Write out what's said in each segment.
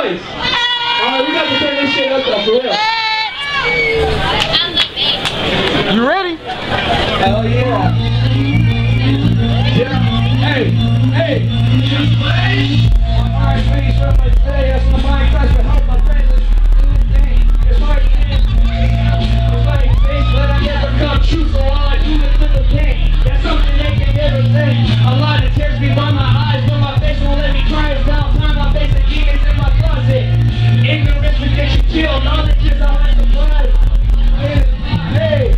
nice. Alright, we got to turn this shit up though, for real. You ready? Hell yeah. Yeah. Hey, hey. Alright, please, for my day. That's my mind class for help my friends. It's like, things that I never come true, so all I do is live the pain. That's something they can never say. A lot of tears be by my eyes, but my face won't let me cry. It's about time I face the demons in my closet. Ignorance will get you killed. Knowledge is all I surprise. Hey,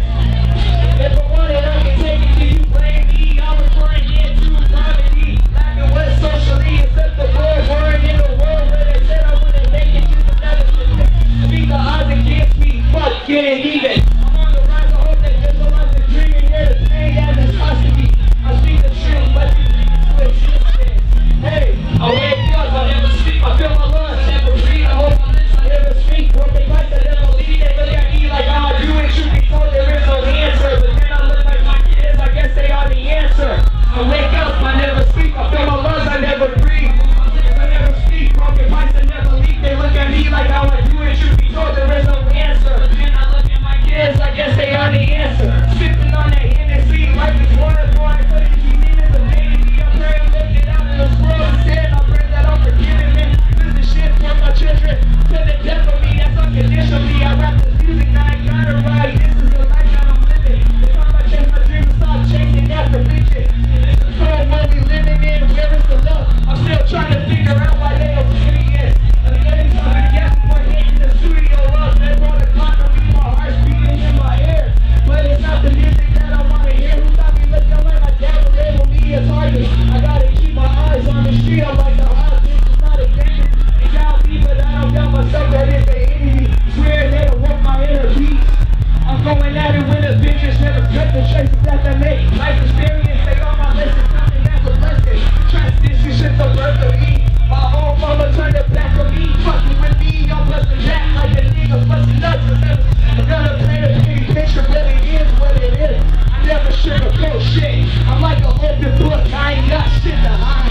if I want it, I can take it to you. Blame me, I'm referring it to comedy. Laughing with socially, except the word in the world where they said I wouldn't make it. Just another statistic. Speak the odds against me. Fuck getting even. I'm on the rise. I hope they visualize the dream and hear the pain that is costing me. I speak the truth, but you existence. Hey, I wake up, I never sleep. I feel my lungs, I never breathe. I hope my lips, I never speak. Broken lights, I never leave. They look at me like how I do it. Truth be told, there is no answer. But then I look like my kids, I guess they are the answer. I wake up, I never sleep. I feel my lungs, I never breathe. My lips, I never speak. Broken lights, I never leave. They look at me like how I do it. Truth be told, there is no answer. But then I look at my kids, I guess they are the answer. Sipping on that Hennessy, life is water, boy. I couldn't be meaning the baby. I pray I'm lifted out in this world instead. I pray that I'm forgiven, man. This is shit for my children. To the death of me, that's unconditionally. I rap this music, now I gotta write. This is the life that I'm living. The time I chase my dreams and stop chasing after bitches. This is the world we living in. Where is the love? I'm still trying to figure out why they don't see it. And getting something together before hitting the studio up. They brought the clock on me, my heart's beating in my ear. But it's not the music that I wanna hear. Who got me looking like my dad will label me a target? I gotta keep my eyes on the street. I'm like the hot bitch, it's not a game. It got me, but I don't got myself, that is the enemy. Swear they don't want my inner peace. I'm going at it with a vengeance, never cut the traces that they make. Life experience, they on my list, it's something that's a blessing. Transition, shit the birth of me. My own mama turned her back on me. Fucking with me, I'm busting back like a nigga busting nuts. I'm gonna play the big picture, but it is what it is. I never sugarcoat shit. I'm like an open book, I ain't got shit to hide.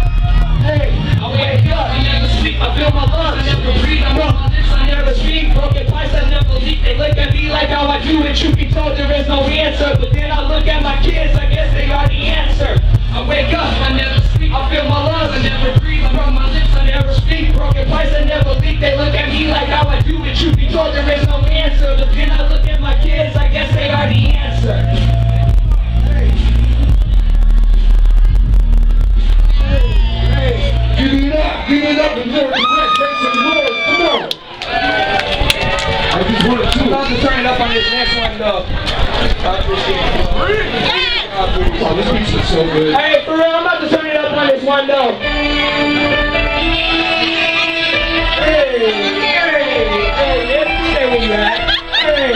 Hey, I wake up, I never sleep, I feel my lungs, I never breathe, I'm on my lips, I never speak. Broken pipes, I never leak. They look at me like how I do it. Truth be told, there is no answer. But then I look at my kids, I guess they are the answer. I wake up, I never sleep, I feel my lungs, I never breathe, I'm on my lips, I never speak. Broken pipes, I never leak. They look at me like how I do it. Truth be told, there is no answer. But then I look at my kids, I guess they are the answer. Give it up, and Lord, make some noise, come on! I just wanted to. I'm about to turn it up on this next one, though. Oh, this piece is so good. Hey, for real, I'm about to turn it up on this one, though. Hey, where you at? Hey,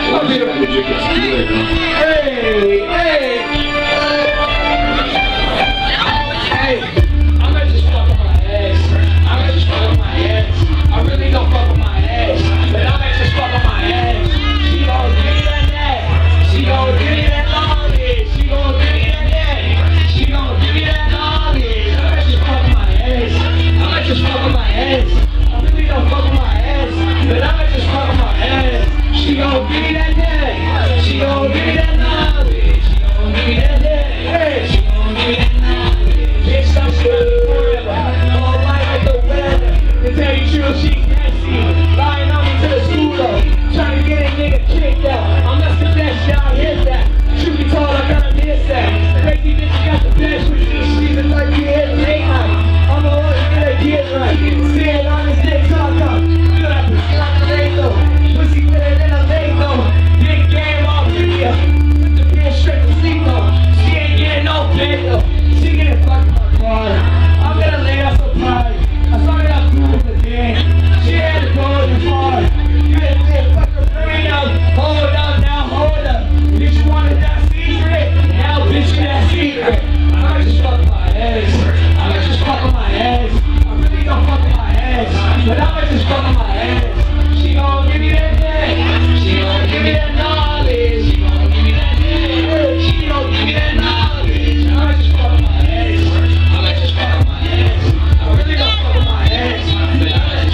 I really don't fuck with my ex, but I might just fuck with my ex. She gon' give me that neck. She gon' give me that knowledge. She gon' give me that neck. She gon' give me that knowledge. I might just fuck with my ex. I might just fuck with my ex. I really don't fuck with my ex, but I might just fuck with my ex. She gon' give me that neck. She gon' give me that knowledge. She gon' give me that neck. She gon' give me that knowledge. Bitch, I'm sure forever. All light like the weather. To tell you true, she's nasty. Lying on me to the school, trying to get a nigga kicked out. I'm not the best, y'all hear that. Truth be told, I kinda miss that. Crazy bitch got the best with me. She's a 38 late night. I'm the one gonna get right. See it on this dick talk up. Feel that pussy like a Lego. Pussy with it in a Lego. Dick game off video. Put the bitch straight to sleep though. She ain't getting no bed though. She getting fucked my car. I'm gonna lay out some party. I started out cool with the game. She had to go too far. You had to fuck her brain up. Hold up now, hold up. Bitch, you wanted that secret? Now, bitch, you that secret. I might just fuck my ex. I might just fuck with my ex. I really don't fuck with my ex, but I might just fuck with my ex. She gon' give me that neck. She gon' give me that knowledge. She gon' give me that neck. She gon' give me that knowledge. I might just fuck with my ex. I might just fuck with my ex. I really don't fuck with my ex, but I might just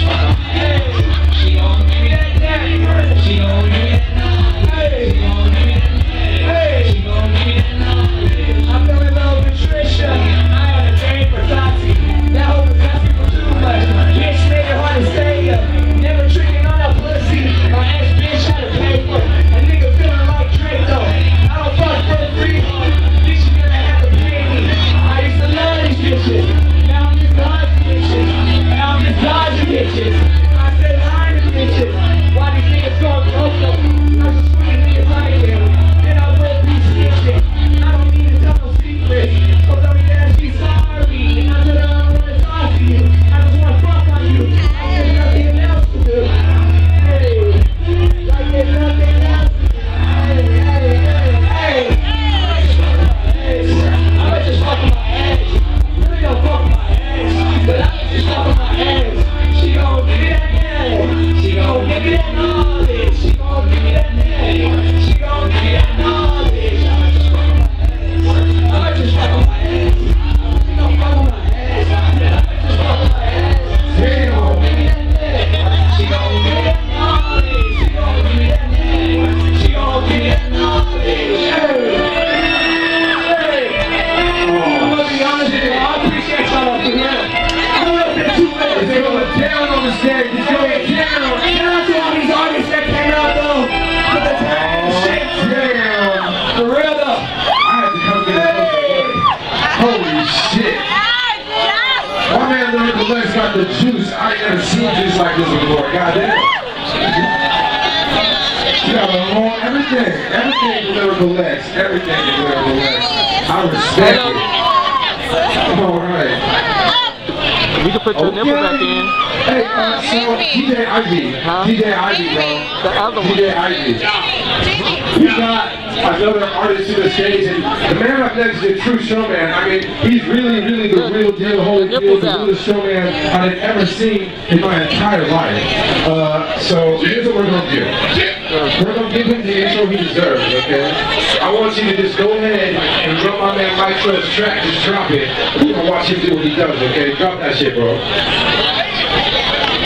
seen just like this before. Goddamn. You got a long, everything lyrical legs. Everything is lyrical legs. I respect it. Alright. We can put your nipple back in. Hey, so DJ Ivy. Huh? DJ Ivy, bro. The other one. DJ Ivy. We got another artist to the stage, and the man up next is a true showman. I mean, he's really the real deal, holy deal, the realest showman I've ever seen in my entire life. So here's what we're gonna do. We're gonna give him the intro he deserves, okay? I want you to just go ahead and drop my man Mike Trust's track, just drop it. We're gonna watch him do what he does, okay? Drop that shit, bro.